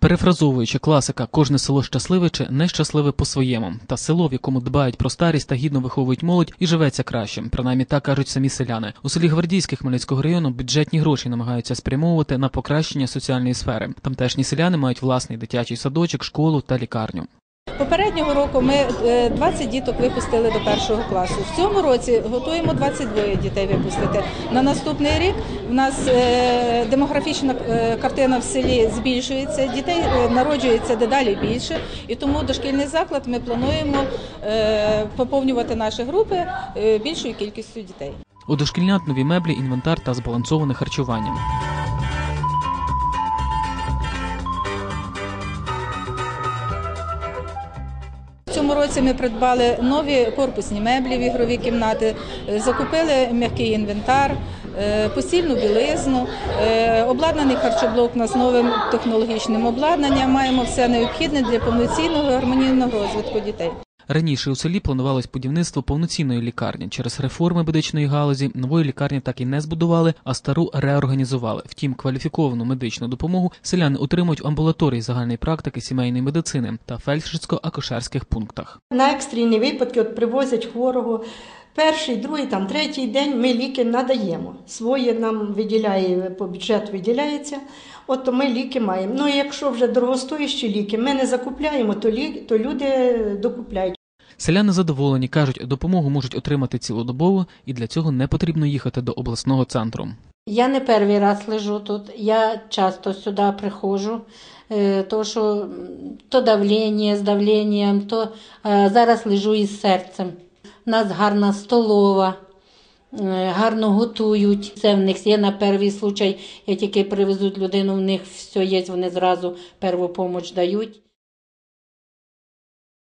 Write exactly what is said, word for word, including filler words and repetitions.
Перефразовуючи класика «кожне село щасливе» чи «нещасливе по-своєму», та село, в якому дбають про старість та гідно виховують молодь, і живеться краще. Принаймні так кажуть самі селяни. У селі Гвардійське Хмельницького району бюджетні гроші намагаються спрямовувати на покращення соціальної сфери. Тамтешні селяни мають власний дитячий садочок, школу та лікарню. Попереднього року ми двадцять діток випустили до першого класу. В цьому році готуємо двадцять двоє дітей випустити. На наступний рік в нас демографічна картина в селі збільшується, дітей народжується дедалі більше. І тому дошкільний заклад ми плануємо поповнювати наші групи більшою кількістю дітей. У дошкільнят нові меблі, інвентар та збалансоване харчування. В цьому році ми придбали нові корпусні меблі в ігрові кімнати, закупили м'який інвентар, постільну білизну, обладнаний харчоблок у нас новим технологічним обладнанням, маємо все необхідне для повноцінного гармонійного розвитку дітей. Раніше у селі планувалось будівництво повноцінної лікарні. Через реформи медичної галузі нової лікарні так і не збудували, а стару реорганізували. Втім, кваліфіковану медичну допомогу селяни отримують в амбулаторії загальної практики сімейної медицини та фельдшерсько-акушерських пунктах. На екстрені випадки от привозять хворого. Перший, другий, там, третій день ми ліки надаємо. Своє нам виділяє, по бюджету виділяється, от ми ліки маємо. Ну, якщо вже дорогостоящі ліки ми не закупляємо, то, лі, то люди докупляють. Селяни задоволені, кажуть, допомогу можуть отримати цілодобово і для цього не потрібно їхати до обласного центру. Я не перший раз лежу тут, я часто сюди приходжу, то що то давлення з давленням, то зараз лежу із серцем. У нас гарна столова, гарно готують. Це в них є на перший случай, як тільки привезуть людину, в них все є, вони зразу перву допомогу дають.